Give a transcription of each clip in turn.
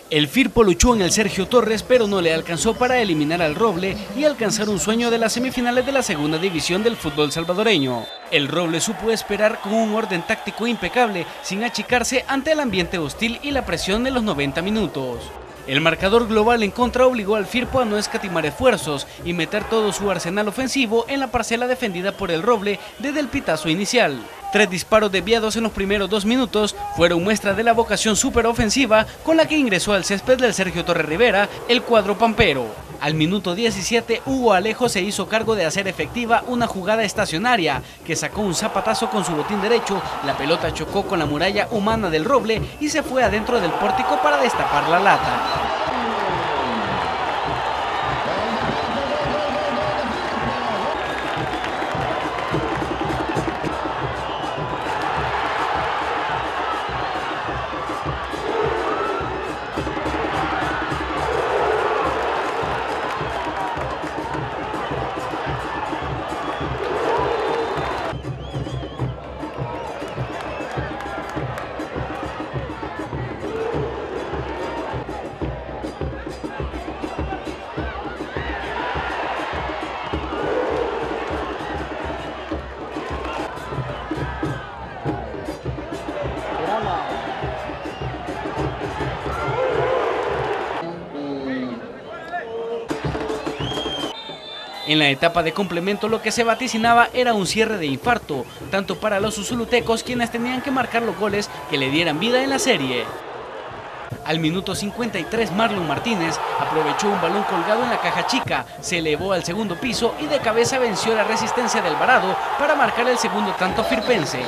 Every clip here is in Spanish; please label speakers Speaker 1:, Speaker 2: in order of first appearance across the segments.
Speaker 1: El Firpo luchó en el Sergio Torres, pero no le alcanzó para eliminar al Roble y alcanzar un sueño de las semifinales de la segunda división del fútbol salvadoreño. El Roble supo esperar con un orden táctico impecable, sin achicarse ante el ambiente hostil y la presión de los 90 minutos. El marcador global en contra obligó al Firpo a no escatimar esfuerzos y meter todo su arsenal ofensivo en la parcela defendida por el Roble desde el pitazo inicial. 3 disparos desviados en los primeros 2 minutos fueron muestra de la vocación superofensiva con la que ingresó al césped del Sergio Torres Rivera el cuadro pampero. Al minuto 17, Hugo Alejo se hizo cargo de hacer efectiva una jugada estacionaria que sacó un zapatazo con su botín derecho, la pelota chocó con la muralla humana del Roble y se fue adentro del pórtico para destapar la lata. En la etapa de complemento lo que se vaticinaba era un cierre de infarto, tanto para los usulutecos, quienes tenían que marcar los goles que le dieran vida en la serie. Al minuto 53 Marlon Martínez aprovechó un balón colgado en la caja chica, se elevó al segundo piso y de cabeza venció la resistencia de Alvarado para marcar el segundo tanto firpense.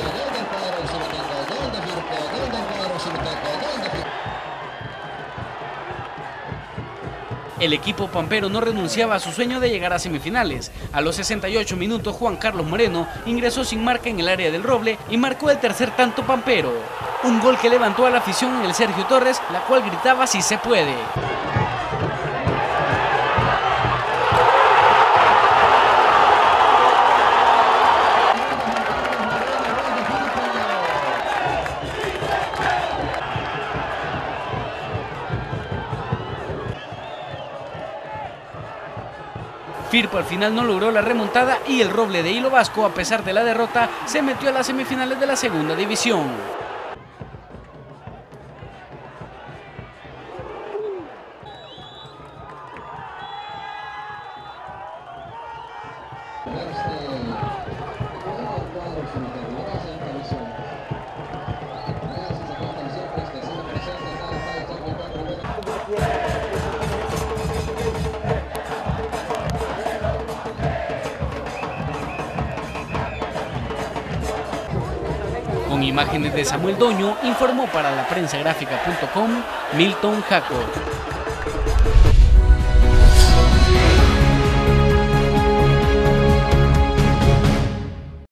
Speaker 1: El equipo pampero no renunciaba a su sueño de llegar a semifinales. A los 68 minutos Juan Carlos Moreno ingresó sin marca en el área del Roble y marcó el tercer tanto pampero. Un gol que levantó a la afición en el Sergio Torres, la cual gritaba "sí se puede". Firpo al final no logró la remontada y el Roble de Hilo Vasco, a pesar de la derrota, se metió a las semifinales de la segunda división. Con imágenes de Samuel Doño, informó para laprensagráfica.com Milton Jaco.